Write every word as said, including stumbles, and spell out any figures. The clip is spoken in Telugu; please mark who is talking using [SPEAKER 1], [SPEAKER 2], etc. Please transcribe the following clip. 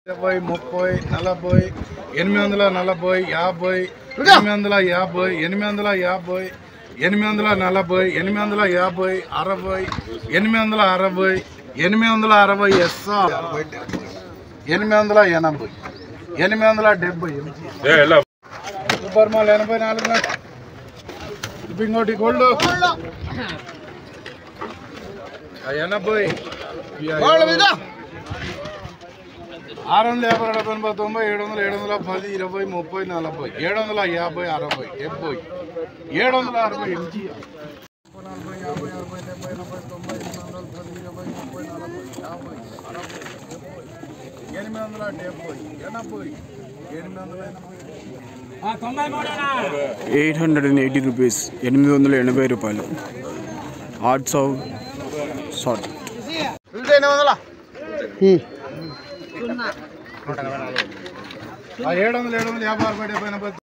[SPEAKER 1] ఇరవై ముప్పై నలభై ఎనిమిది వందల నలభై యాభై ఎనిమిది వందల యాభై ఎనిమిది వందల యాభై ఎనిమిది వందల నలభై ఎనిమిది వందల యాభై అరవై ఎనిమిది వందల అరవై ఎనిమిది వందల అరవై ఎస్ఆర్ ఎనిమిది వందల ఎనభై ఎనిమిది వందల డెబ్బై సూపర్ మాల్ ఎనభై నాలుగు ఇంకోటి గోల్డ్ ఎనభై ఆరు వందల యాభై డెబ్బై ఎనభై తొంభై ఏడు వందల ఏడు వందల పది ఇరవై ముప్పై నలభై ఏడు వందల యాభై అరవై డెబ్బై ఏడు వందల అరవై ఎంజీ నలభై యాభై అరవై డెబ్బై ఎనభై తొంభై ఎనిమిది వందల పది ఇరవై ముప్పై నలభై యాభై అరవై డెబ్బై ఎనిమిది వందల డెబ్బై ఎనభై ఎనిమిది వందల ఎనభై
[SPEAKER 2] eight hundred and eighty rupees ఎనిమిది వందల ఎనభై రూపాయలు ఆర్ట్స్ ఆఫ్ షార్ట్
[SPEAKER 1] ఏడు వందల ఏడు వందల యాభై అరవై డెబ్బై ఎనభై